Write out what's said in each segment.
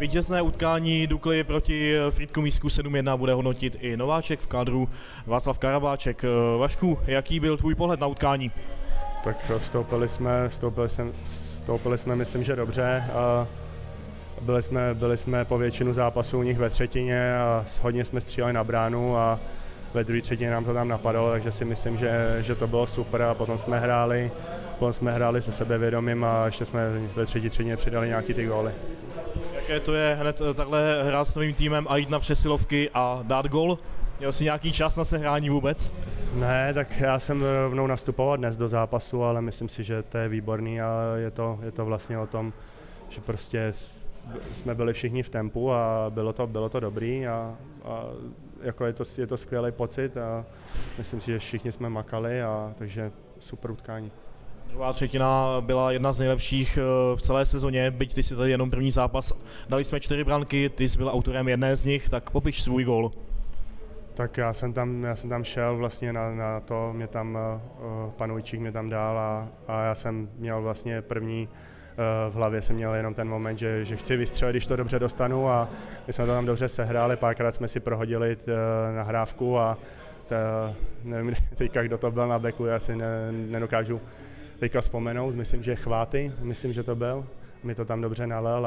Vítězné utkání Dukly proti Frýdku Místku 7-1 bude hodnotit i nováček v kádru Václav Karabáček. Vašku, jaký byl tvůj pohled na utkání? Tak vstoupili jsme myslím, že dobře. Byli jsme po většinu zápasů u nich ve třetině a hodně jsme stříleli na bránu a ve druhé třetině nám to tam napadlo, takže si myslím, že to bylo super a potom jsme hráli se sebevědomím a ještě jsme ve třetí třetině přidali nějaký ty góly. Jaké to je hned takhle hrát s novým týmem a jít na přesilovky a dát gól? Měl jsi nějaký čas na sehrání vůbec? Ne, tak já jsem rovnou nastupoval dnes do zápasu, ale myslím si, že to je výborný a je to vlastně o tom, že prostě jsme byli všichni v tempu a bylo to dobrý a jako je to skvělý pocit a myslím si, že všichni jsme makali a takže super utkání. Druhá třetina byla jedna z nejlepších v celé sezóně, byť ty si tady jenom první zápas. Dali jsme 4 branky, ty jsi byl autorem jedné z nich, tak popiš svůj gól. Tak já jsem tam šel vlastně na to, mě tam pan Ujčík mě tam dal a já jsem měl vlastně první v hlavě jsem měl jenom ten moment, že chci vystřelit, když to dobře dostanu a my jsme to tam dobře sehráli, párkrát jsme si prohodili nahrávku a nevím teďka, kdo to byl na beku, já si nedokážu teďka vzpomenout, myslím, že Chváty, myslím, že to byl, mi to tam dobře nalel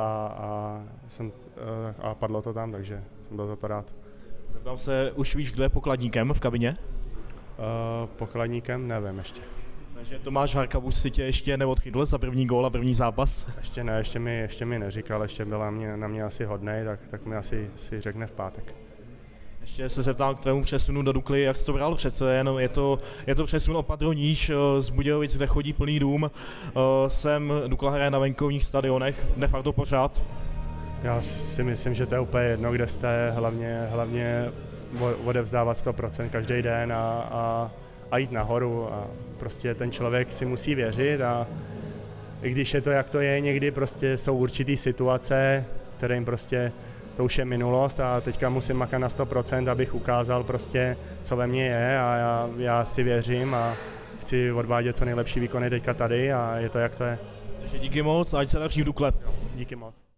a padlo to tam, takže jsem byl za to rád. Zeptám se, už víš, kdo je pokladníkem v kabině? Pokladníkem nevím ještě. Takže Tomáš Harkabus si tě ještě neodchytl za první gól a první zápas? Ještě ne, ještě mi neříkal, ještě byla na mě asi hodnej, tak mi asi si řekne v pátek. Ještě se zeptám k tvému přesunu do Dukly, jak jsi to bral přece jen, je to přesun o patro níž, z Budějovic, kde chodí plný dům, sem Dukla hraje na venkovních stadionech, de facto pořád. Já si myslím, že to je úplně jedno, kde jste, hlavně odevzdávat 100% každý den a jít nahoru a prostě ten člověk si musí věřit a i když je to, jak to je, někdy prostě jsou určitý situace, kterým prostě to už je minulost a teďka musím makat na 100%, abych ukázal prostě, co ve mně je a já si věřím a chci odvádět co nejlepší výkony teďka tady a je to, jak to je. Takže díky moc, ať se daří v Dukle. Díky moc.